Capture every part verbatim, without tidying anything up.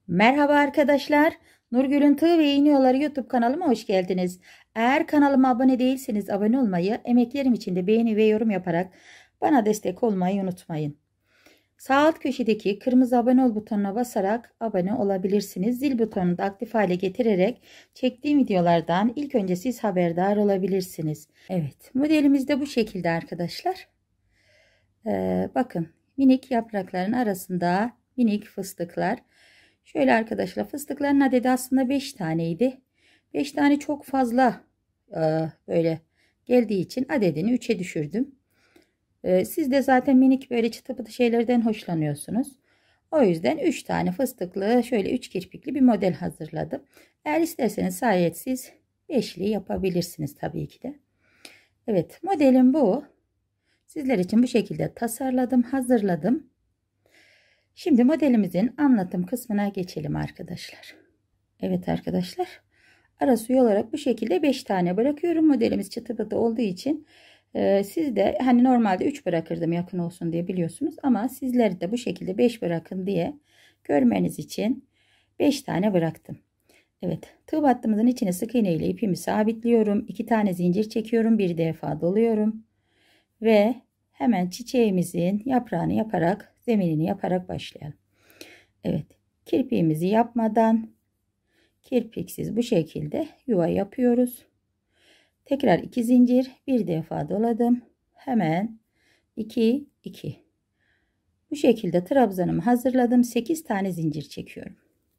Merhaba arkadaşlar. Nurgül'ün Tığ ve İğne Yolları YouTube kanalıma hoş geldiniz. Eğer kanalıma abone değilseniz abone olmayı, emeklerim için de beğeni ve yorum yaparak bana destek olmayı unutmayın. Sağ alt köşedeki kırmızı abone ol butonuna basarak abone olabilirsiniz. Zil butonunu da aktif hale getirerek çektiğim videolardan ilk önce siz haberdar olabilirsiniz. Evet, modelimiz de bu şekilde arkadaşlar. Ee, bakın minik yaprakların arasında minik fıstıklar. Şöyle arkadaşlar, fıstıkların adedi aslında beş taneydi. beş tane çok fazla e, böyle geldiği için adedini üçe düşürdüm. E, siz de zaten minik böyle çıtı pıtı şeylerden hoşlanıyorsunuz. O yüzden üç tane fıstıklı şöyle üç kirpikli bir model hazırladım. Eğer isterseniz sayetsiz beşli yapabilirsiniz tabii ki de. Evet, modelim bu. Sizler için bu şekilde tasarladım, hazırladım. Şimdi modelimizin anlatım kısmına geçelim arkadaşlar. Evet arkadaşlar, ara suyu olarak bu şekilde beş tane bırakıyorum. Modelimiz çıtı pıtı olduğu için e, siz de hani normalde üç bırakırdım yakın olsun diye biliyorsunuz. Ama sizler de bu şekilde beş bırakın diye görmeniz için beş tane bıraktım. Evet, tığ battımızın içine sık iğne ile ipimi sabitliyorum. iki tane zincir çekiyorum. Bir defa doluyorum. Ve hemen çiçeğimizin yaprağını yaparak, zeminini yaparak başlayalım. Evet, kirpiğimizi yapmadan kirpiksiz bu şekilde yuva yapıyoruz. Tekrar iki zincir, bir defa doladım. Hemen iki iki. Bu şekilde trabzanımı hazırladım. sekiz tane zincir çekiyorum.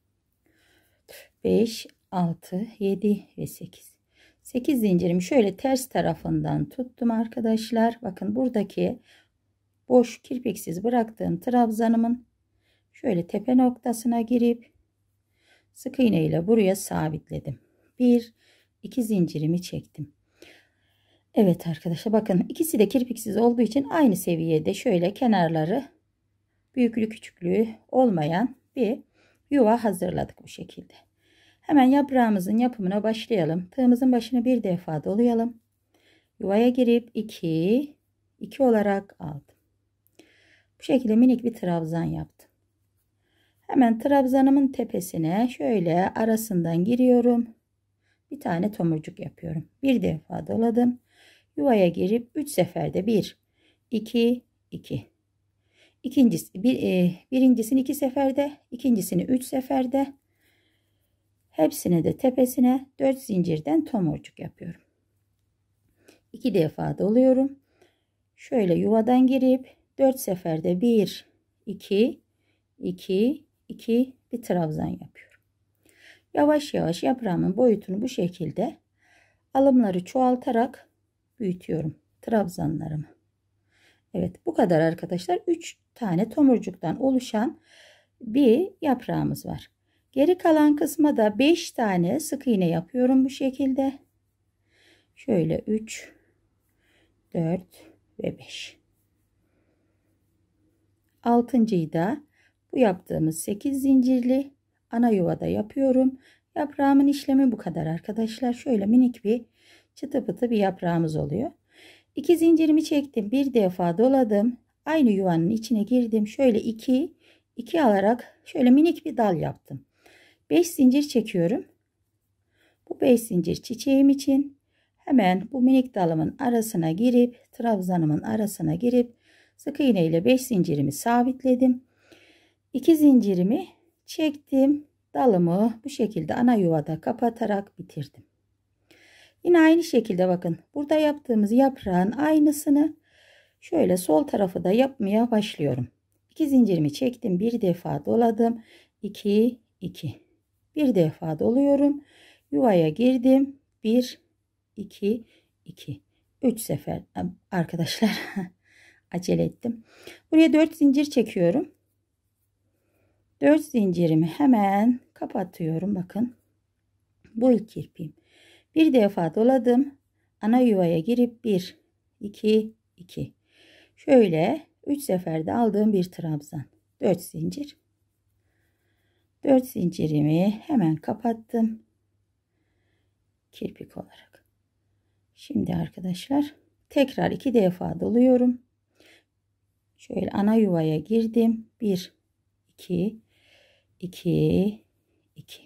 beş altı yedi ve sekiz. sekiz zincirimi şöyle ters tarafından tuttum arkadaşlar. Bakın buradaki boş kirpiksiz bıraktığım trabzanımın şöyle tepe noktasına girip sık iğne ile buraya sabitledim. bir iki zincirimi çektim. Evet arkadaşlar, bakın ikisi de kirpiksiz olduğu için aynı seviyede şöyle kenarları büyüklü küçüklüğü olmayan bir yuva hazırladık bu şekilde. Hemen yaprağımızın yapımına başlayalım. Tığımızın başını bir defa dolayalım. Yuvaya girip iki iki olarak aldım. Bu şekilde minik bir trabzan yaptım. Hemen trabzanımın tepesine şöyle arasından giriyorum. Bir tane tomurcuk yapıyorum. Bir defa doladım. Yuvaya girip üç seferde bir iki iki. İkincisi bir, e, birincisini iki seferde, ikincisini üç seferde. Hepsini de tepesine dört zincirden tomurcuk yapıyorum. iki defa doluyorum. Şöyle yuvadan girip dört seferde bir iki iki iki bir trabzan yapıyorum. Yavaş yavaş yaprağımın boyutunu bu şekilde alımları çoğaltarak büyütüyorum trabzanlarımı. Evet, bu kadar arkadaşlar. üç tane tomurcuktan oluşan bir yaprağımız var. Geri kalan kısma da beş tane sık iğne yapıyorum bu şekilde. Şöyle üç dört ve beş. altıncıyı da bu yaptığımız sekiz zincirli ana yuvada yapıyorum. Yaprağımın işlemi bu kadar arkadaşlar. Şöyle minik bir çıtı pıtı bir yaprağımız oluyor. iki zincirimi çektim. Bir defa doladım. Aynı yuvanın içine girdim. Şöyle iki iki alarak şöyle minik bir dal yaptım. beş zincir çekiyorum. Bu beş zincir çiçeğim için hemen bu minik dalımın arasına girip trabzanımın arasına girip sık iğne ile beş zincirimi sabitledim. iki zincirimi çektim. Dalımı bu şekilde ana yuvada kapatarak bitirdim. Yine aynı şekilde bakın burada yaptığımız yaprağın aynısını şöyle sol tarafı da yapmaya başlıyorum. iki zincirimi çektim. Bir defa doladım. iki iki. Bir defa doluyorum. Yuvaya girdim. bir iki iki. üç sefer arkadaşlar acele ettim. Buraya dört zincir çekiyorum. dört zincirimi hemen kapatıyorum. Bakın bu ilk kirpiğim. Bir defa doladım. Ana yuvaya girip bir iki iki. Şöyle üç seferde aldığım bir trabzan. dört zincir. dört zincirimi hemen kapattım. Kirpik olarak. Şimdi arkadaşlar tekrar iki defa doluyorum. Şöyle ana yuvaya girdim. bir iki iki, iki.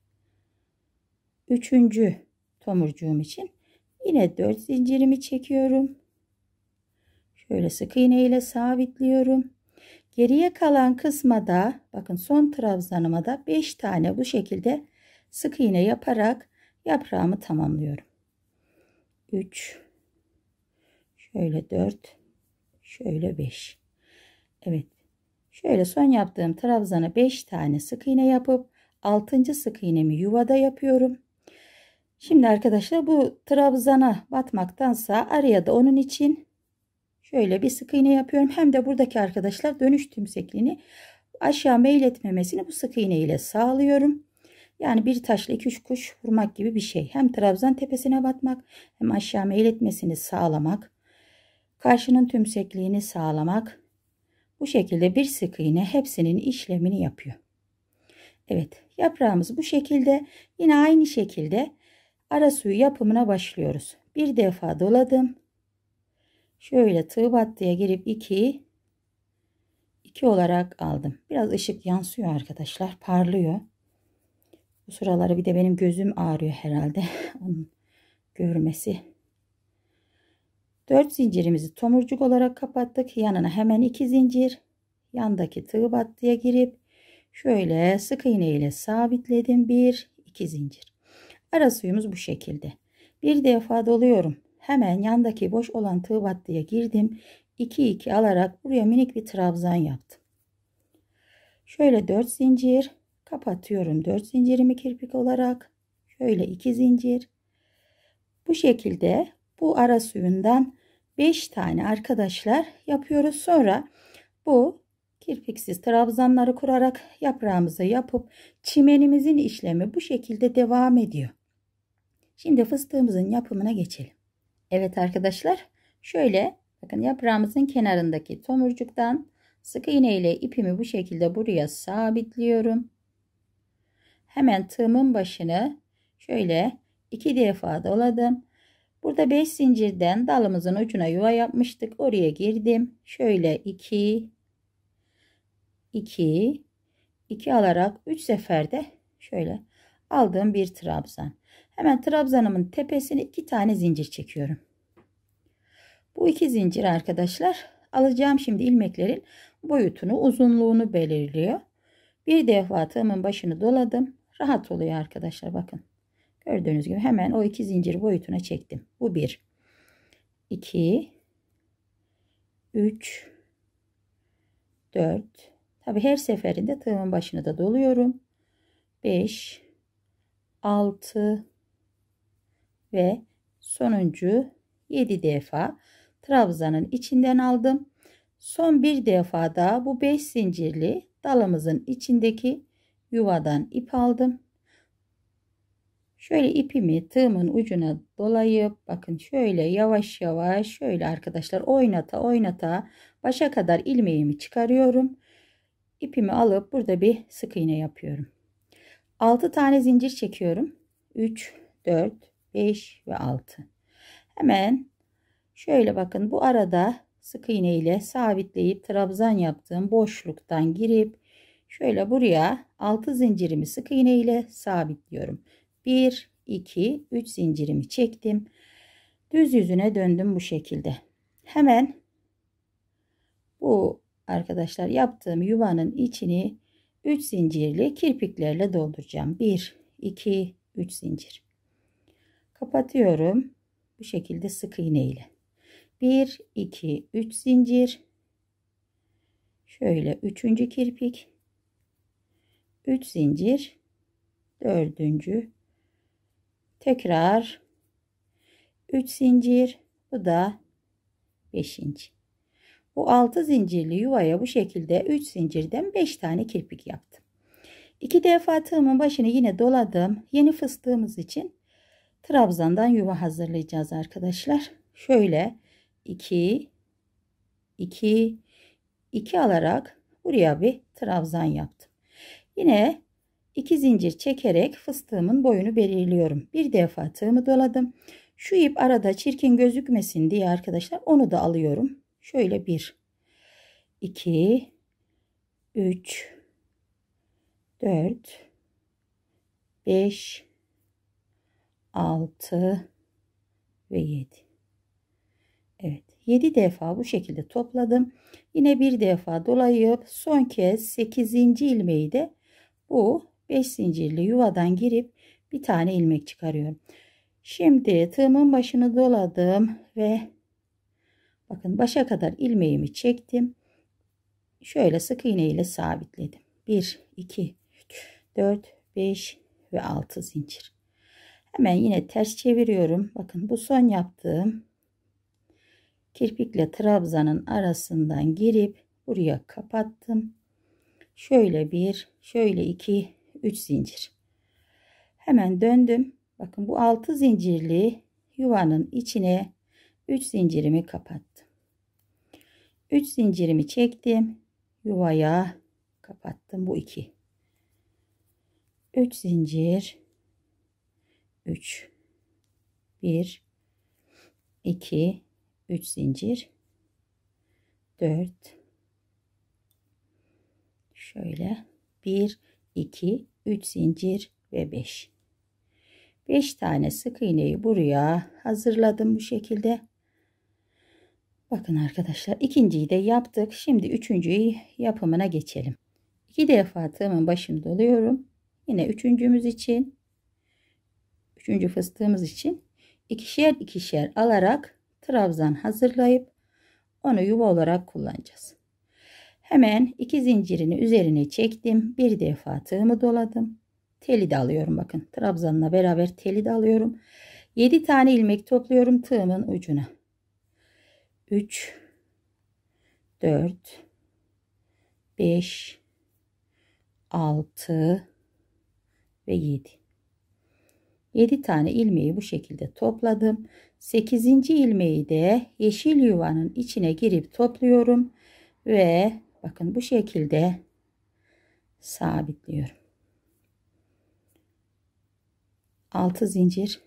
Üçüncü tomurcuğum için yine dört zincirimi çekiyorum. Şöyle sık iğne ile sabitliyorum. Geriye kalan kısma da bakın son trabzanıma da beş tane bu şekilde sık iğne yaparak yaprağımı tamamlıyorum. üç, şöyle dört, şöyle beş. Evet. Şöyle son yaptığım trabzana beş tane sık iğne yapıp altıncı sık iğnemi yuvada yapıyorum. Şimdi arkadaşlar bu trabzana batmaktansa araya da onun için şöyle bir sık iğne yapıyorum. Hem de buradaki arkadaşlar dönüş tümsekliğini aşağı meyletmemesini bu sık iğne ile sağlıyorum. Yani bir taşla iki üç kuş vurmak gibi bir şey. Hem trabzan tepesine batmak hem aşağı meyletmesini sağlamak. Karşının tümsekliğini sağlamak. Bu şekilde bir sık iğne hepsinin işlemini yapıyor. Evet, yaprağımız bu şekilde. Yine aynı şekilde ara suyu yapımına başlıyoruz. Bir defa doladım. Şöyle tığ battıya girip iki iki olarak aldım. Biraz ışık yansıyor arkadaşlar, parlıyor. Bu sıraları bir de benim gözüm ağrıyor herhalde. Onun görmesi. dört zincirimizi tomurcuk olarak kapattık. Yanına hemen iki zincir. Yandaki tığ battıya girip şöyle sık iğne ile sabitledim. bir iki zincir. Ara suyumuz bu şekilde. Bir defa doluyorum. Hemen yandaki boş olan tığ battıya girdim. iki iki alarak buraya minik bir trabzan yaptım. Şöyle dört zincir kapatıyorum. dört zincirimi kirpik olarak. Şöyle iki zincir. Bu şekilde bu ara suyundan beş tane arkadaşlar yapıyoruz. Sonra bu kirpiksiz trabzanları kurarak yaprağımızı yapıp çimenimizin işlemi bu şekilde devam ediyor. Şimdi fıstığımızın yapımına geçelim. Evet arkadaşlar, şöyle bakın yaprağımızın kenarındaki tomurcuktan sık iğne ile ipimi bu şekilde buraya sabitliyorum. Hemen tığımın başını şöyle iki defa doladım. Burada beş zincirden dalımızın ucuna yuva yapmıştık. Oraya girdim. Şöyle iki iki iki alarak üç seferde şöyle aldığım bir trabzan. Hemen trabzanımın tepesine iki tane zincir çekiyorum. Bu iki zincir arkadaşlar alacağım şimdi ilmeklerin boyutunu, uzunluğunu belirliyor. Bir defa tığımın başını doladım. Rahat oluyor arkadaşlar, bakın. Gördüğünüz gibi hemen o iki zincir boyutuna çektim. Bu bir, iki, üç, dört. Tabi her seferinde tığımın başını da doluyorum. beş, altı ve sonuncu yedi defa trabzanın içinden aldım. Son bir defa daha bu beş zincirli dalımızın içindeki yuvadan ip aldım. Şöyle ipimi tığımın ucuna dolayıp bakın şöyle yavaş yavaş şöyle arkadaşlar oynata oynata başa kadar ilmeğimi çıkarıyorum. İpimi alıp burada bir sık iğne yapıyorum. altı tane zincir çekiyorum. üç, dört, beş ve altı. Hemen şöyle bakın bu arada sık iğne ile sabitleyip trabzan yaptığım boşluktan girip şöyle buraya altı zincirimi sık iğne ile sabitliyorum. bir, iki, üç zincirimi çektim. Düz yüzüne döndüm bu şekilde. Hemen bu arkadaşlar yaptığım yuvanın içini üç zincirli kirpiklerle dolduracağım. bir, iki, üç zincir. Kapatıyorum. Bu şekilde sık iğne ile. bir, iki, üç zincir. Şöyle üçüncü kirpik. üç zincir. dördüncü. Tekrar üç zincir. Bu da beşinci. Bu altı zincirli yuvaya bu şekilde üç zincirden beş tane kirpik yaptım. iki defa tığımın başını yine doladım. Yeni fıstığımız için trabzandan yuva hazırlayacağız arkadaşlar. Şöyle iki iki iki alarak buraya bir trabzan yaptım. Yine iki zincir çekerek fıstığımın boyunu belirliyorum. Bir defa tığımı doladım. Şu ip arada çirkin gözükmesin diye arkadaşlar onu da alıyorum. Şöyle bir, iki, üç, dört, beş, altı ve yedi. Evet, yedi defa bu şekilde topladım. Yine bir defa dolayıp son kez sekizinci ilmeği de bu beş zincirli yuvadan girip bir tane ilmek çıkarıyorum. Şimdi tığımın başını doladım ve bakın başa kadar ilmeğimi çektim. Şöyle sık iğne ile sabitledim. bir, iki, üç, dört, beş ve altı zincir. Hemen yine ters çeviriyorum. Bakın bu son yaptığım kirpikle trabzanın arasından girip buraya kapattım. Şöyle bir, şöyle iki, üç zincir. Hemen döndüm. Bakın bu altı zincirli yuvanın içine üç zincirimi kapattım. üç zincirimi çektim. Yuvaya kapattım. Bu iki. üç zincir. üç. bir, iki, üç zincir. dört. Şöyle bir, iki, üç zincir ve beş. beş tane sık iğneyi buraya hazırladım bu şekilde. Bakın arkadaşlar, ikinciyi de yaptık. Şimdi üçüncüyü yapımına geçelim. iki defa tığımın başını doluyorum. Yine üçüncümüz için, üçüncü fıstığımız için ikişer ikişer alarak trabzan hazırlayıp onu yuva olarak kullanacağız. Hemen iki zincirini üzerine çektim. Bir defa tığımı doladım. Teli de alıyorum. Bakın trabzanla beraber teli de alıyorum. yedi tane ilmek topluyorum tığımın ucuna. üç, dört, beş, altı ve yedi. yedi tane ilmeği bu şekilde topladım. sekizinci ilmeği de yeşil yuvanın içine girip topluyorum ve bakın bu şekilde sabitliyorum. altı zincir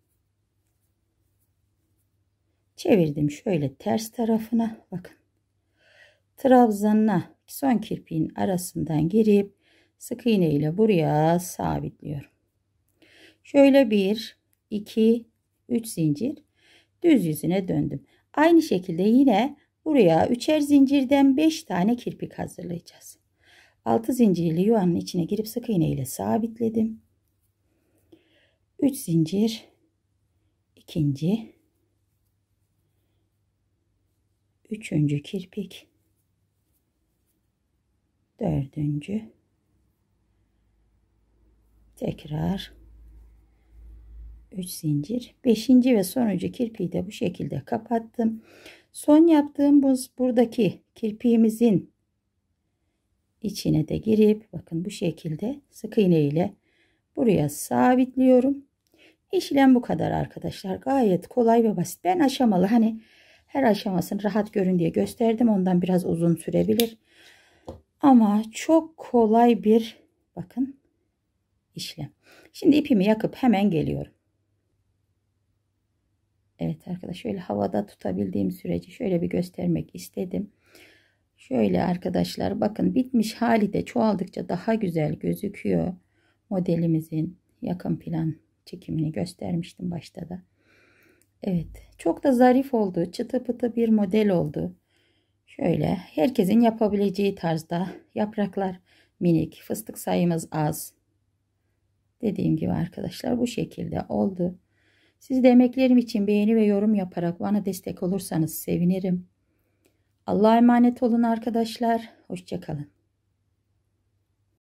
çevirdim şöyle ters tarafına. Bakın trabzanına son kirpiğin arasından girip sık iğne ile buraya sabitliyorum. Şöyle bir, iki, üç zincir düz yüzüne döndüm. Aynı şekilde yine buraya üçer zincirden beş tane kirpik hazırlayacağız. altı zincirli yuvanın içine girip sık iğne ile sabitledim. üç zincir, ikinci, üçüncü kirpik, dördüncü, tekrar üç zincir, beşinci ve sonuncu kirpiği de bu şekilde kapattım. Son yaptığım bu buradaki kirpiğimizin içine de girip bakın bu şekilde sık iğne ile buraya sabitliyorum. İşlem bu kadar arkadaşlar. Gayet kolay ve basit. Ben aşamalı, hani her aşamasını rahat görün diye gösterdim. Ondan biraz uzun sürebilir. Ama çok kolay bir bakın işlem. Şimdi ipimi yakıp hemen geliyorum. Evet arkadaşlar, şöyle havada tutabildiğim sürece şöyle bir göstermek istedim. Şöyle arkadaşlar bakın, bitmiş hali de çoğaldıkça daha güzel gözüküyor. Modelimizin yakın plan çekimini göstermiştim başta da. Evet, çok da zarif oldu. Çıtı pıtı bir model oldu. Şöyle herkesin yapabileceği tarzda, yapraklar minik, fıstık sayımız az. Dediğim gibi arkadaşlar bu şekilde oldu. Siz de emeklerim için beğeni ve yorum yaparak bana destek olursanız sevinirim. Allah'a emanet olun arkadaşlar. Hoşça kalın.